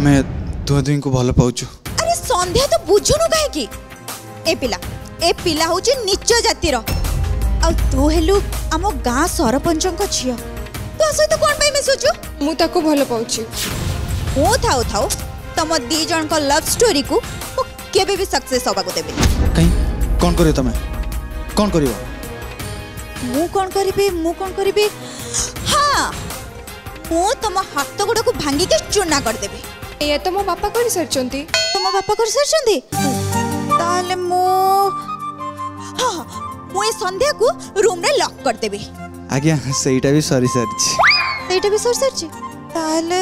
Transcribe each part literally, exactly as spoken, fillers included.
आमे दुह दुई को भल पाउछु। अरे संध्या तो बुझुनु काहे की ए पिला ए पिला होची नीच जातिर आ तू हेलु आम गाँ सरपंचक झियो तू असै तो कोन पई मिसुछु मु ताको भल पाउछि ओ थाओ थाओ तम दी जन को लव स्टोरी को मु केबे भी सक्सेस होबा को देबे कहीं कौन करियो तमे कौन करियो मु कौन करिबे मु कौन करिबे हां मु तम हाथ गोड़ को भांगी के चूना कर देबे ये तो मो बापा कर सरचंती तुम बापा कर सरचंती ताले मु हां मु ए संध्या को रूम रे लॉक कर देबे आज्ञा सेटा भी सरी सरछि सेटा भी सर सरछि ताले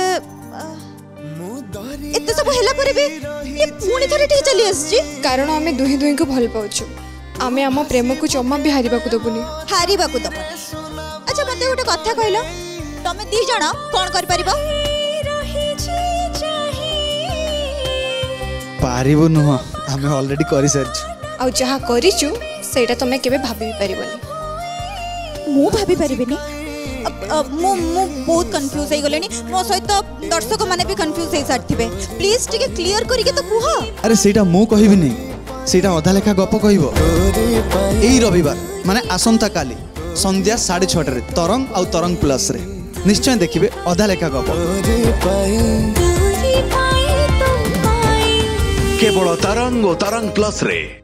एते सब हेला पर भी ये पुणी थरे टे चली आछि कारण आमे दुही दुही को भल पाउछु आमे हम प्रेम को जम्मा भी हारिबा को दबुनी हारिबा को दबुनी अच्छा मते गोटे कथा कहलो तमे दी जण कोन कर परिबो पारिबो नुह आमे ऑलरेडी करि सरछु आ जहा करिचु सेटा तमे केबे भाबी परिबनी मु भाबी परिबनी मु मु बहुत कंफ्यूज हो गलेनी मो सहित दर्शक माने भी कंफ्यूज हो सारथिबे प्लीज टिके क्लियर करी के तो कुहा अरे सेटा मु कहिबि नै सेटा अधा लेखा गप कहिबो एई रविवार माने आसंता काली संध्या साढ़े छह रे तरंग आउ तरंग प्लस रे निश्चय देखिबे अधा लेखा गप केवल तरंग और तरंग प्लस रे।